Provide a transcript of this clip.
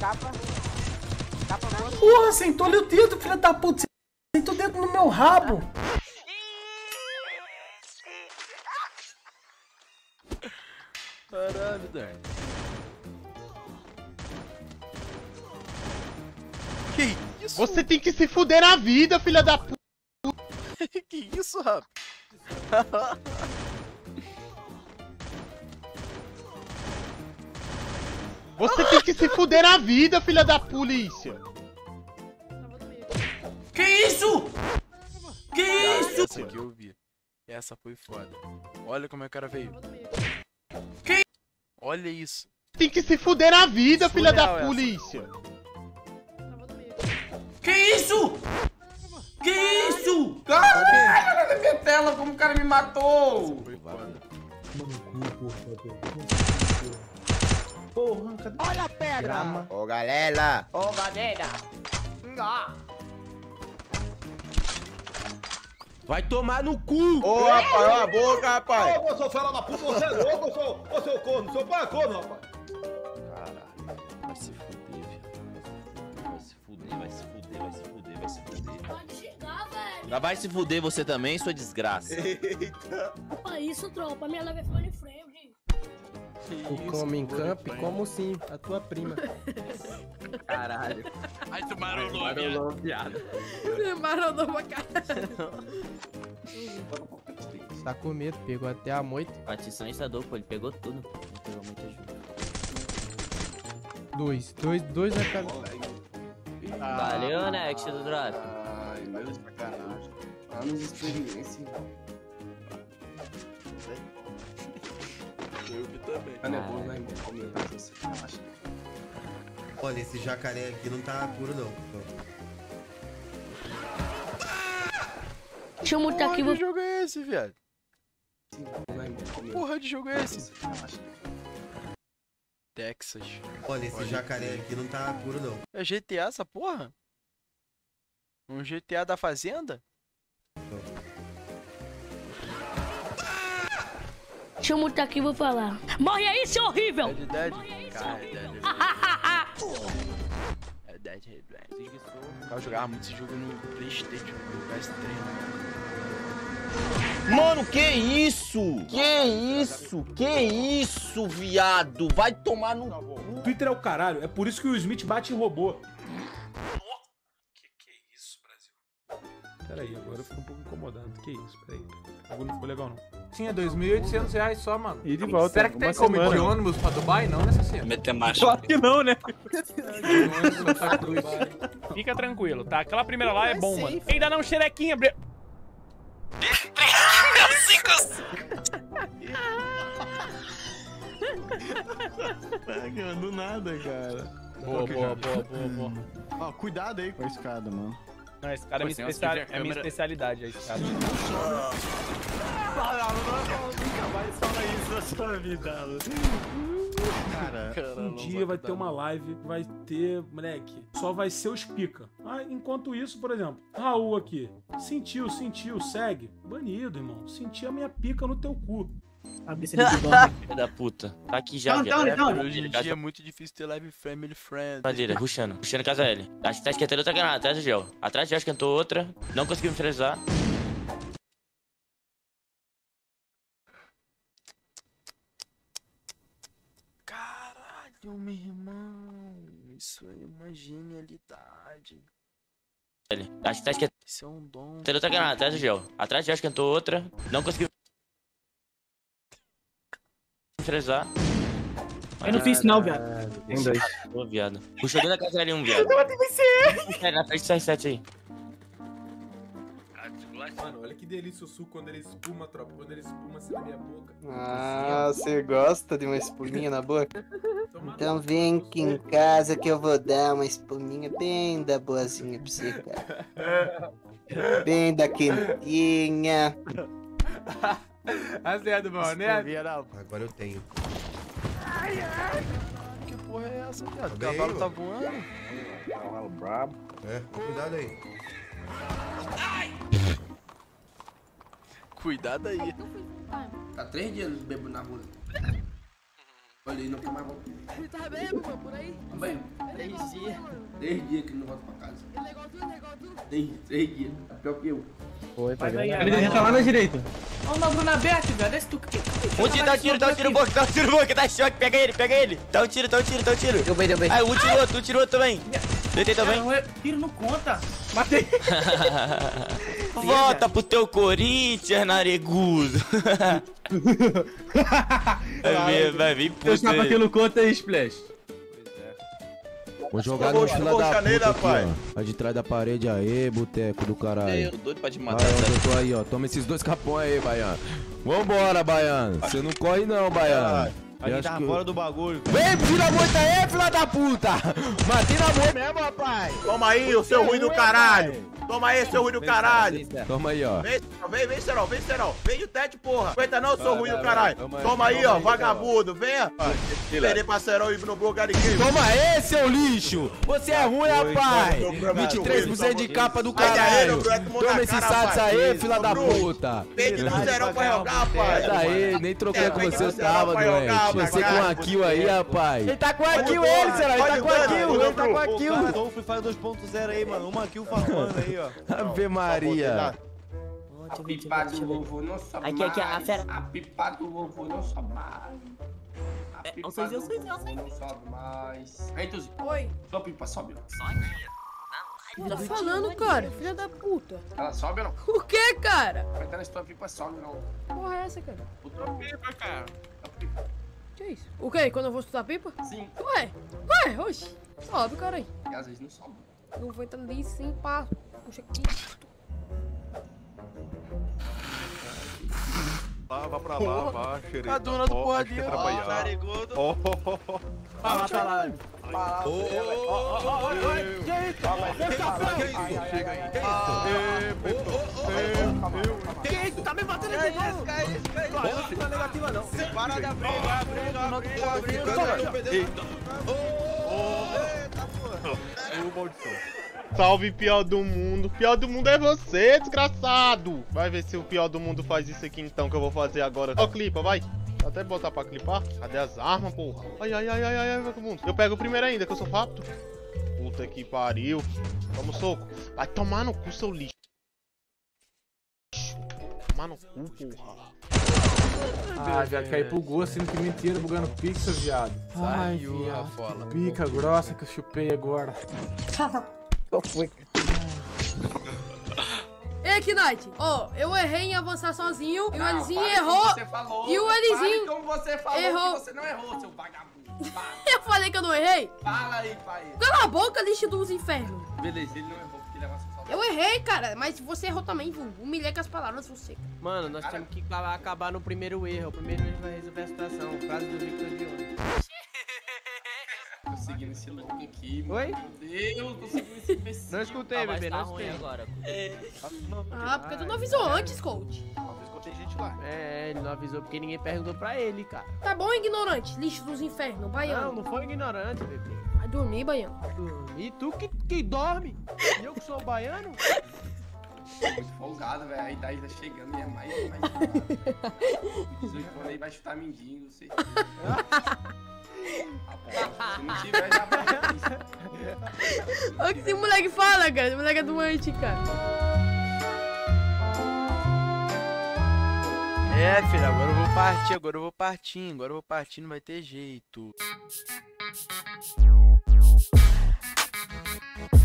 Tapa você. Porra, sentou-lhe o dedo, filha da puta. Sentou o dedo no meu rabo. Caralho, Dan. Que isso? Você tem que se fuder na vida, filha da puta. Que isso, rapaz? Você tem que se fuder na vida, filha da polícia. Que isso? Que isso? Essa aqui eu vi. Essa foi foda. Olha como é que o cara veio. Que? Olha isso. Tem que se fuder na vida, filha da Surreal polícia. Que isso? Que isso? Caralho, olha na minha tela como o cara me matou. Foi foda. Porra, cadê? Olha a pedra. Ô, galera! Ô, galera. Vai tomar no cu! Ô, rapaz, olha a boca, rapaz! Ô, seu fela da puta, você é louco, ô, seu corno, seu pai é corno, rapaz! Caralho, vai se fuder, viado. Vai se fuder, vai se fuder, vai se fuder, vai se fuder. Pode chegar, velho. Já vai se fuder você também, sua desgraça. Eita! Opa, isso, tropa. Minha live é Funny Friend. O come em camp, como sim, a tua prima. Caralho. Ai, tu marolou, viado. Maronou pra caralho. Tá com medo, pegou até a moita. Partição instador, pô, ele pegou tudo. Ele pegou muita ajuda. Dois na cabeça. Valeu, Nex do Drop. Ai, mas sacanagem. Anos de experiência. Eu vi também. Tá nervoso, né, irmão? Olha, esse jacaré aqui não tá puro, não. Deixa eu mutar aqui, Porra vou... de jogo é esse, viado? Porra de jogo é esse? Texas. Olha, esse jacaré aqui não tá puro, não. É GTA essa porra? Um GTA da fazenda? Deixa eu mutar aqui, vou falar. Morre aí, seu horrível! Realidade? Cara, realidade. Eu jogava muito esse jogo no PlayStation, no PS3, Mano, que isso? Que isso? Que isso, viado? Vai tomar no cu. Twitter é o caralho, é por isso que o Smith bate em robô. Que isso, Brasil? Peraí, agora eu fico um pouco incomodado. Que isso, peraí. O bagulho não ficou legal, não. Sim, é R$2.800 só, mano. E de volta. Será que tem como ir de ônibus pra Dubai? Não, nessa cena. Meter marcha. Claro que não, né? Fica tranquilo, tá? Aquela primeira lá é bom, mano. Ainda não, xerequinha, Do nada, cara. Boa. Ó, cuidado aí com a escada, mano. Não, esse cara é minha especialidade, a escada. Nunca mais fala isso na sua vida. Cara, Um dia vai ter uma live, vai ter, moleque, só vai ser os pica. Ah, enquanto isso, por exemplo, Raul aqui, sentiu, segue, banido, irmão, senti a minha pica no teu cu. Filho da puta. Tá aqui já, viado. Hoje em dia é muito difícil ter live family friend. Madeira, rushando casa L. Acho que tá esquentando outra granada, atrás do gel. Atrás do gel esquentou outra. Não conseguiu me finalizar. Caralho, meu irmão. Isso é uma genialidade. Acho que tá esquentando Isso é um dom. outra granada, atrás do gel. Atrás do gel esquentou outra. Não conseguiu me finalizar. Eu não fiz isso não, viado. tem dois. Ô, viado. Puxou dentro da casa L1, viado. Na frente do CR7 aí. Mano, olha que delícia o suco quando ele espuma, tropa, quando ele espuma assim na minha boca. Ah, você gosta de uma espuminha na boca? Toma Então vem aqui em casa que eu vou dar uma espuminha bem da boazinha pra você, cara. Bem da quentinha. Acerto, mano, né? Agora eu tenho. Que porra é essa, viado? O Tá bem, cavalo mano. tá voando. Cavalo brabo. É, cuidado aí. Cuidado aí. Tá 3 dias bebo na rua. Olha aí, não quer mais voltar. Ele tá bebo, mano, por aí. Também. 3 dias. 3 dias que ele não volta pra casa. Ele é igual tu, ele é igual tu. Tem 3 dias. É pior que eu. Ele tá lá na direita. Vamos dar o Bruno aberto, velho. Desce tu. Onde dá um tiro, boca, dá um tiro, boca, dá choque, pega ele. Dá um tiro. Deu bem. Aí, um tirou outro também. Deitei também. Tiro não conta. Matei. Volta pro teu Corinthians, naregudo. Vai vir puto. Deixa pra aquilo conta aí, Splash. Vou jogar no fila da puta aqui, ó. Aí de trás da parede aí, boteco do caralho. Eu tô doido pra te matar. Aí, onde eu tô aí, ó. Toma esses 2 capões aí, Baiano. Vambora, Baiano. Você não corre não, Baiano. A gente tava fora do bagulho. Vem, tira a moita aí, filha da puta! Matei na moita mesmo, rapaz! Toma aí, o seu ruim do caralho! Toma aí, seu ruim do caralho! Toma aí, ó. Vem, Serol. Vem de tete, porra! Aguenta não, seu ruim do caralho! Toma aí, ó, vagabundo, venha! Perei pra Serol e no Bulgariquinho! Toma aí, seu lixo! Você é ruim, rapaz! 23% de capa do caralho! Toma esses satos aí, filha da puta! Pede do Serol pra jogar, rapaz! Daí, nem trocando com você eu tava, doente! Você com a kill aí, rapaz! Ele tá com a kill, ele, Serol! Ele tá com a kill! Ele tá com a kill! Tô o Free Fire 2.0 aí, mano! Uma kill farmando aí, ó! Ave Maria! A pipa do vovô não sobe mais. Aqui, a fera. A pipa do vovô não sobe mais. A pipa do vovô não sobe mais. Aí, Tuzi. Oi. Sua pipa sobe não? Tá falando, cara? Filha da puta. Ela sobe ou não? O que, cara? Vai estar na sua pipa sobe não. Porra é essa, cara? O tua pipa, cara. A pipa. Que isso? O quê? Quando eu vou escutar pipa? Sim. Ué, oxi. Sobe, cara aí. E às vezes não sobe. Não vou entrar ali sim, pá. Puxa aqui. Vá pra lá, vá, xereta. A dona do porradinho. Naregudo. Tá lá. Que isso? Tá me batendo aqui, não? Não é negativa, não. Para da briga. Salve, pior do mundo. Pior do mundo é você, desgraçado. Vai ver se o pior do mundo faz isso aqui então que eu vou fazer agora. Ó, clipa, vai. Vou até botar pra clipar. Cadê as armas, porra? Ai, vagabundo. Eu pego o primeiro ainda, que eu sou rápido. Puta que pariu. Toma o soco. Vai tomar no cu, seu lixo. Tomar no cu, porra. Ah, viado, caí pro gosto, sendo que mentira, bugando pixel, viado. Ai, viado. Pica grossa que eu chupei agora. Qual foi? Ei, Knight, ó, eu errei em avançar sozinho e o Elizinho errou. E o Elizinho como você falou errou. que você não errou, seu vagabundo. Eu falei que eu não errei? Fala aí, pai. Cala a boca, lixo dos infernos. Beleza, ele não errou porque ele avançou só. Eu errei, cara, mas você errou também, viu? Humilhei com as palavras você. Mano, nós temos que acabar no primeiro erro. O primeiro erro vai resolver a situação. Frase do Victor de hoje. Tô seguindo esse louco aqui, mano. Oi? Meu Deus, tô seguindo esse imbecil. Não escutei, bebê, não escutei. Ah, porque tu não avisou antes, coach. Tem gente lá. É, ele não avisou porque ninguém perguntou pra ele, cara. Tá bom, ignorante, lixo dos infernos, baiano. Não foi ignorante, bebê. Vai dormir, baiano. E tu que dorme? E eu que sou baiano? Muito folgado, velho. A idade tá chegando e é mais. 18 anos aí vai chutar mendigo, sei. Se não tiver, já vai. Olha o que esse moleque fala, cara. Esse moleque é doente, cara. É, filho, agora eu vou partir, não vai ter jeito.